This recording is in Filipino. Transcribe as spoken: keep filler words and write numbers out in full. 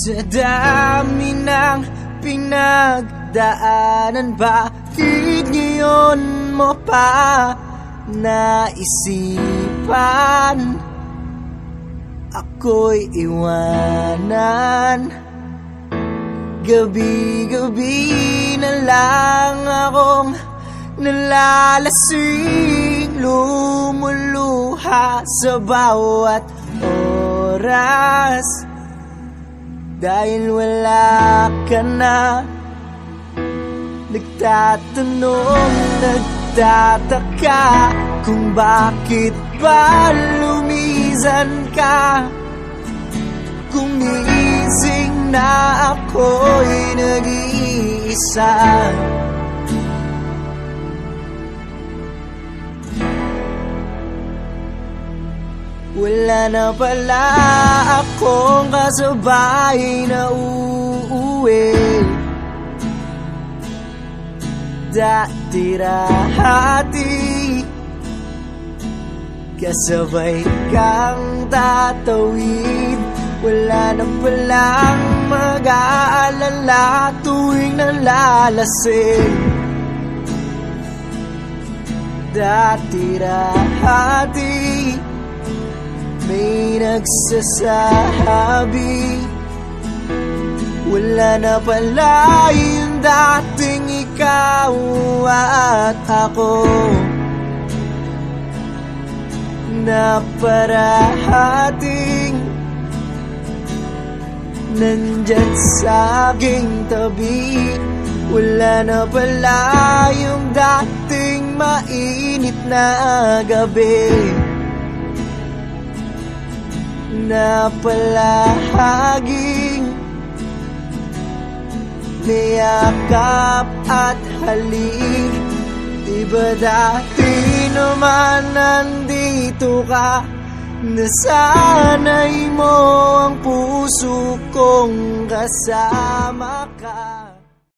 Sa dami ng pinagdaanan, bakit ngayon mo pa naisipan ako'y iwanan? Gabi-gabi na lang akong nalalasing, lumuluha sa bawat oras dahil wala ka na. Nagtatanong, nagtataka kung bakit ba lumisan ka. Gumising na ako'y nag-iisa. Wala na pala akong kasabay na uuwi. Dati-dati kasabay kang tatawid. Wala na palang mag-aalala tuwing nalalasing. Dati-dati may nagsasabi wala na pala yung dating ikaw at ako, na parating nandyan sa aking tabi. Wala na pala yung dating mainit na gabi, na palaging niyakap at halik. Iba dati naman nandito ka, nasanay mo ang puso kong kasama ka.